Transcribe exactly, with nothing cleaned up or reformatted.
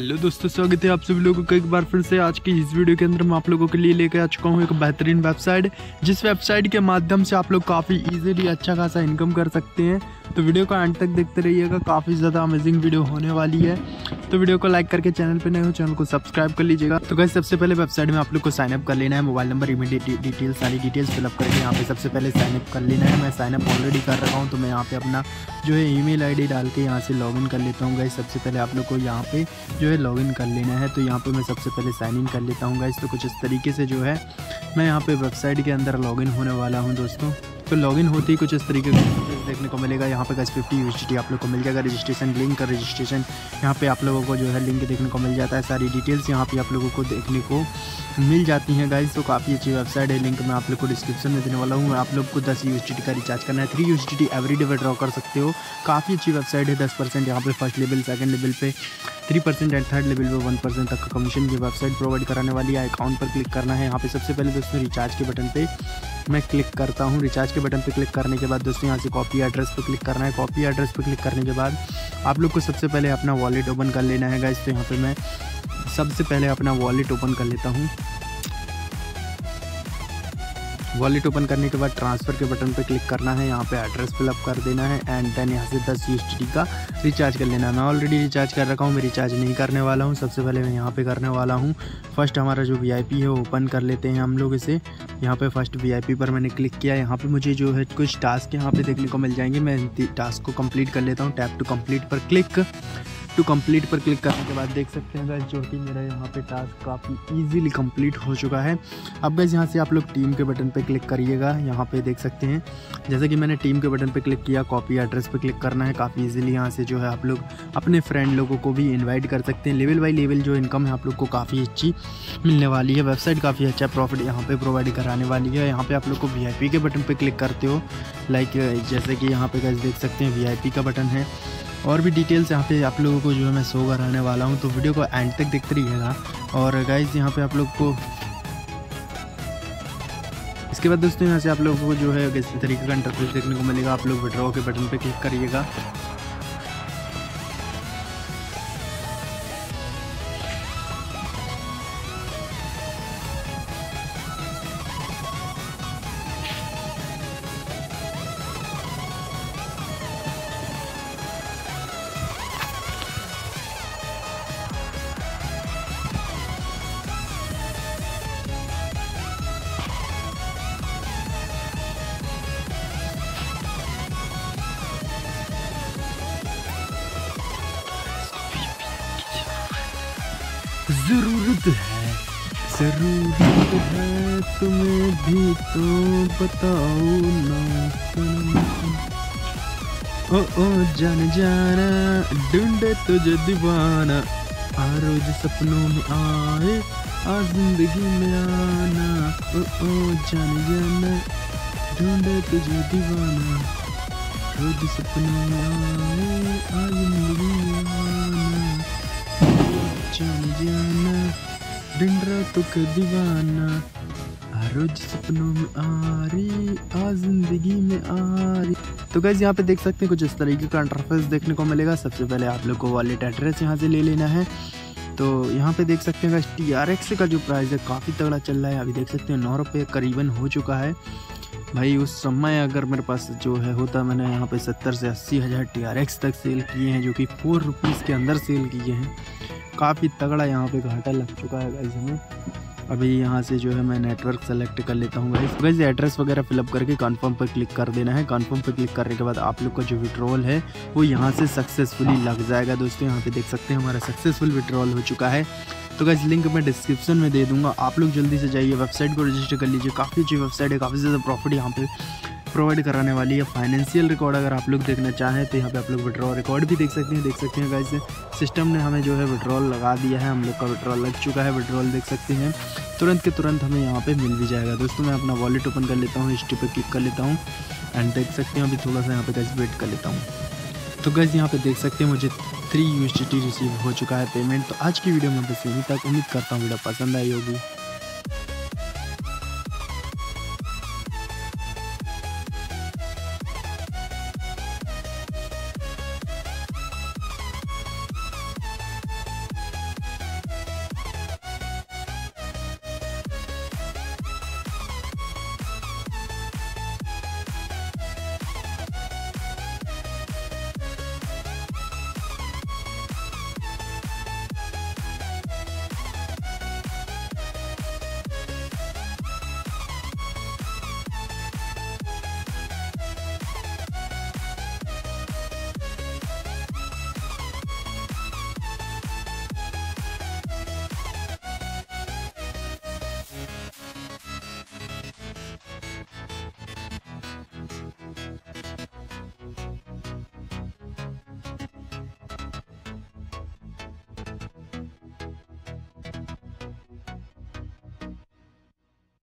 Hello दोस्तों, स्वागत है आप सभी लोगों का एक बार फिर से। आज की इस वीडियो के अंदर मैं आप लोगों के लिए लेकर आ चुका हूँ एक बेहतरीन वेबसाइट, जिस वेबसाइट के माध्यम से आप लोग काफ़ी इजीली अच्छा खासा इनकम कर सकते हैं। तो वीडियो को एंड तक देखते रहिएगा, काफ़ी ज़्यादा अमेजिंग वीडियो होने वाली है। तो वीडियो को लाइक करके चैनल पर नए हो चैनल को सब्सक्राइब कर लीजिएगा। तो गाइस सबसे पहले वेबसाइट में आप लोग को साइनअप कर लेना है। मोबाइल नंबर, इमीडिएट डिटेल्स, सारी डिटेल्स फिलअप करके यहाँ पे सबसे पहले साइनअप कर लेना है। मैं साइनअप ऑलरेडी कर रखा हूँ, तो मैं यहाँ पे अपना जो है ईमेल आईडी डाल के यहाँ से लॉगिन कर लेता हूँ। गाइस सबसे पहले आप लोग को यहाँ पे जो है लॉगिन कर लेना है। तो यहाँ पे मैं सबसे पहले साइन इन कर लेता हूँ गाइस। तो कुछ इस तरीके से जो है मैं यहाँ पे वेबसाइट के अंदर लॉगिन होने वाला हूँ दोस्तों। तो लॉगिन होते ही कुछ इस तरीके का देखने को मिलेगा। यहाँ पे गाइस फिफ्टी यूएसडी आप लोग को मिल जाएगा। रजिस्ट्रेशन लिंक का रजिस्ट्रेशन यहाँ पे आप लोगों को जो है लिंक देखने को मिल जाता है। सारी डिटेल्स यहाँ पे आप लोगों को देखने को मिल जाती हैं गाइस। तो काफ़ी अच्छी वेबसाइट है। लिंक मैं आप लोग को डिस्क्रिप्शन में देने वाला हूँ। आप लोग को दस यूएसडी का रिचार्ज करना है। थ्री यूएसडी एवरीडे विड्रॉ कर सकते हो। काफ़ी अच्छी वेबसाइट है। दस परसेंट यहाँ पे फर्स्ट लेवल, सेकंड लेवल पे three percent and third level पे वन परसेंट तक का कमीशन की वेबसाइट प्रोवाइड कराने वाली है। अकाउंट पर क्लिक करना है। यहाँ पे सबसे पहले दोस्तों रिचार्ज के बटन पे मैं क्लिक करता हूँ। रिचार्ज के बटन पे क्लिक करने के बाद दोस्तों यहाँ से कॉपी एड्रेस पे क्लिक करना है। कॉपी एड्रेस पे क्लिक करने के बाद आप लोग को सबसे पहले अपना वॉलेट ओपन कर लेना है गाइस। तो यहाँ पे मैं सबसे पहले अपना वॉलेट ओपन कर लेता हूँ। वॉलेट ओपन करने के बाद ट्रांसफ़र के बटन पे क्लिक करना है। यहाँ पे एड्रेस फिलअप कर देना है एंड देन यहाँ से दस यूएसडी का रिचार्ज कर लेना है। मैं ऑलरेडी रिचार्ज कर रखा हूँ, मैं रिचार्ज नहीं करने वाला हूँ। सबसे पहले मैं यहाँ पे करने वाला हूँ। फर्स्ट हमारा जो वीआईपी है वो ओपन कर लेते हैं हम लोग इसे। यहाँ पे फर्स्ट वीआईपी पर मैंने क्लिक किया। यहाँ पे मुझे जो है कुछ टास्क यहाँ पे देखने को मिल जाएंगे। मैं टास्क को कंप्लीट कर लेता हूँ। टैप टू कंप्लीट पर क्लिक टू कंप्लीट पर क्लिक करने के बाद देख सकते हैं गाइस जो कि मेरा यहाँ पे टास्क काफ़ी इजीली कंप्लीट हो चुका है। अब गाइस यहाँ से आप लोग टीम के बटन पे क्लिक करिएगा। यहाँ पे देख सकते हैं जैसे कि मैंने टीम के बटन पे क्लिक किया। कॉपी एड्रेस पे क्लिक करना है। काफ़ी इजीली यहाँ से जो है आप लोग अपने फ्रेंड लोगों को भी इन्वाइट कर सकते हैं। लेवल बाई लेवल जो इनकम है आप लोग को काफ़ी अच्छी मिलने वाली है। वेबसाइट काफ़ी अच्छा प्रॉफिट यहाँ पर प्रोवाइड कराने वाली है। यहाँ पर आप लोग को वी आई पी के बटन पर क्लिक करते हो, लाइक जैसे कि यहाँ पे गाइस देख सकते हैं वी आई पी का बटन है। और भी डिटेल्स यहाँ पे आप लोगों को जो है मैं शो कराने वाला हूँ। तो वीडियो को एंड तक देखते रहिएगा। और गाइस यहाँ पे आप लोग को इसके बाद दोस्तों यहाँ से आप लोगों को जो है इस तरीके का इंटरफेस देखने को मिलेगा। आप लोग विड्रॉ के बटन पे क्लिक करिएगा। जरूरत है जरूरत है तुम्हें भी तो बताओ ना सनम। ओ ओ जान जाना ढूंढे तुझे दीवाना, आ रोज सपनों में आए आ जिंदगी में आना। ओ ओ जान जाना ढूंढे तुझे दीवाना, रोज सपनों में आए आ जिंदगी में आना। जान जाना दिन रातों का दीवाना, रोज सपनों में आ रही आ जिंदगी में आ रही। तो गाइस यहाँ पे देख सकते हैं कुछ इस तरीके का इंटरफेस देखने को मिलेगा। सबसे पहले आप लोग को वॉलेट एड्रेस यहाँ से ले लेना है। तो यहाँ पे देख सकते हैं गाइस टी आर एक्स का जो प्राइस है काफ़ी तगड़ा चल रहा है। अभी देख सकते हैं नौ रुपये करीबन हो चुका है भाई। उस समय अगर मेरे पास जो है होता, मैंने यहाँ पे सत्तर से अस्सी हज़ार टी आर एक्स तक सेल किए हैं, जो कि फोर रुपीज़ के अंदर सेल किए हैं। काफ़ी तगड़ा यहाँ पे घाटा लग चुका है गाइस हमें। अभी यहाँ से जो है मैं नेटवर्क सेलेक्ट कर लेता हूँ गाइस। गाइस एड्रेस वगैरह फिलअप करके कन्फर्म पर क्लिक कर देना है। कन्फर्म पर क्लिक करने के बाद आप लोग का जो विड्रॉल है वो यहाँ से सक्सेसफुली लग जाएगा दोस्तों। यहाँ पे देख सकते हैं हमारा सक्सेसफुल विड्रॉल हो चुका है। तो गाइस लिंक मैं डिस्क्रिप्शन में दे दूँगा, आप लोग जल्दी से जाइए वेबसाइट को रजिस्टर कर लीजिए। काफ़ी अच्छी वेबसाइट है, काफ़ी ज़्यादा प्रॉफिट यहाँ पे प्रोवाइड कराने वाली है। फाइनेंशियल रिकॉर्ड अगर आप लोग देखना चाहें तो यहाँ पे आप लोग विड्रॉल रिकॉर्ड भी देख सकते हैं। देख सकते हैं गाइस सिस्टम ने हमें जो है विड्रॉल लगा दिया है। हम लोग का विड्रॉल लग चुका है। विड्रॉल देख सकते हैं तुरंत के तुरंत हमें यहाँ पे मिल भी जाएगा दोस्तों। मैं अपना वॉलेट ओपन कर लेता हूँ, हिस्ट्री पे क्लिक कर लेता हूँ एंड देख सकते हैं अभी थोड़ा सा यहाँ पे गाइस वेट कर लेता हूँ। तो गाइस यहाँ पे देख सकते हैं मुझे थ्री यूएसडी रिसीव हो चुका है पेमेंट। तो आज की वीडियो में बस यहीं तक। उम्मीद करता हूँ वीडियो पसंद आई होगी।